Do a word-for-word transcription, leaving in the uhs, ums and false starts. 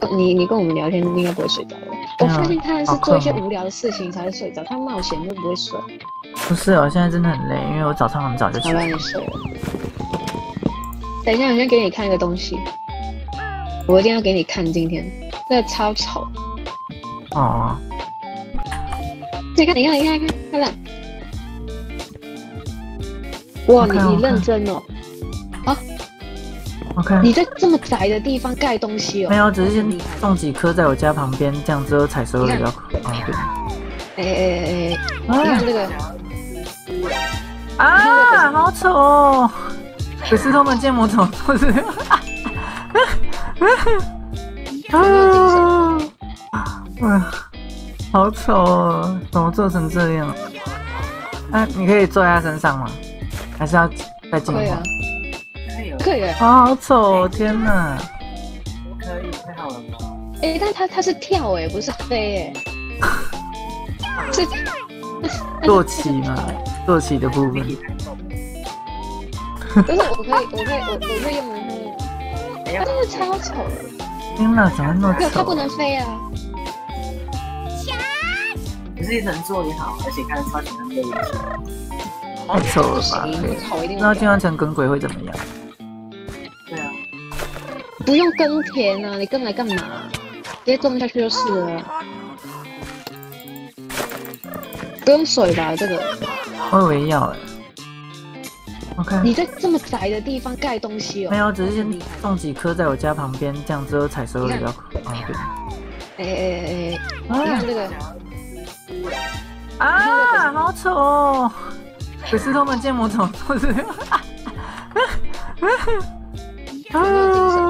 你你跟我们聊天应该不会睡着的。我发现他是做一些无聊的事情才会睡着，他冒险就不会睡。 不是哦，现在真的很累，因为我早上很早就起来。好吧，你睡了。等一下，我先给你看一个东西，我一定要给你看今天，这个超丑。 哦。 你看，你看，你看，看，看了。哇，你你认真哦。啊。 OK。 你在这么窄的地方盖东西哦？ 没有，只是先种几棵在我家旁边，这样之后采收的比较方便。 哎哎哎，你看这个。 啊，好丑哦！可是他们建模怎么做的？啊，嗯，好丑哦！怎么做成这样？那、啊、你可以坐在他身上吗？还是要再进化？ 可以啊，可以。 啊，好丑哦！天哪！ 可以，太好了吧？ 哎、欸，但他他是跳哎、欸，不是飞哎、欸，是坐骑嘛？坐骑的部分。 不是，我可以，我可以，我我可以用它。它真的超丑的。 天哪，怎么那么丑？ 它不能飞啊！ 可是一层做也好，而且看超级难的游戏。 太丑了吧！那进化成耿鬼会怎么样？ 对啊。 不用耕田啊，你耕来干嘛？直接种下去就是了。不用水吧？这个。 我以为要哎。OK。 你在这么窄的地方盖东西哦？ 没有，只是先种几棵在我家旁边，这样之后采收的比较方便。 哎哎哎，你看这个。 啊，好丑哦！可是他们建模怎么做的？啊。